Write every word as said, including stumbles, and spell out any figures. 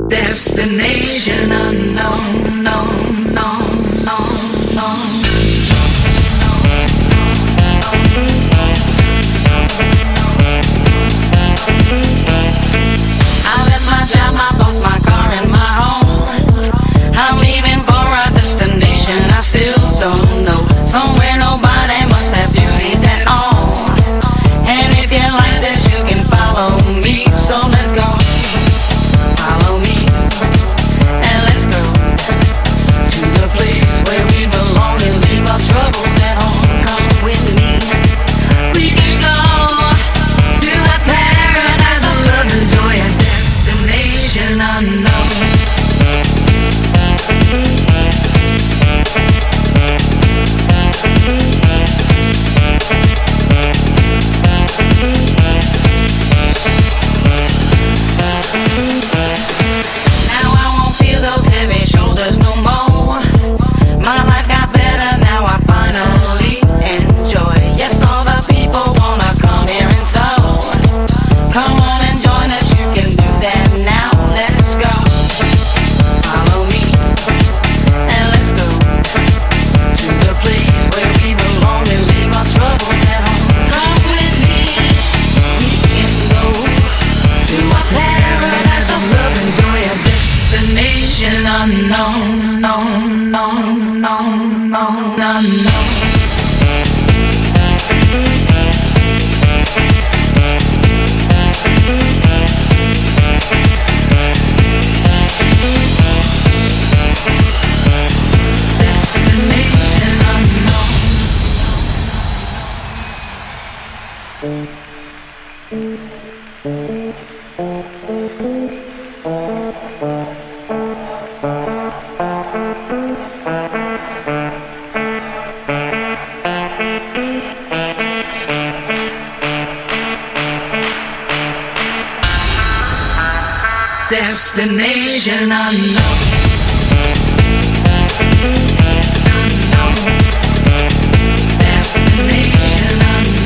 Destination unknown, no, no, no, no. I left my job, my boss, my car, and my home. I'm leaving for a destination I still don't know. Somewhere nobody must have beauties at all. And if you like this, you can follow me. So let's go. Follow me. And let's go to the place where we belong and leave our troubles at home. Come with me. We can go to a paradise of love and joy, a destination unknown. Now I won't feel those heavy shoulders no more. My life got better, now I finally enjoy. Yes, all the people wanna come here and so come on and join us, you can do that now. Let's go. Follow me and let's go to the place where we belong and leave our troubles at home. Come with me, we can go to a paradise of love and joy, a destination unknown, no, no, no, no, no, no. Destination unknown. Destination unknown. Unknown. Destination unknown.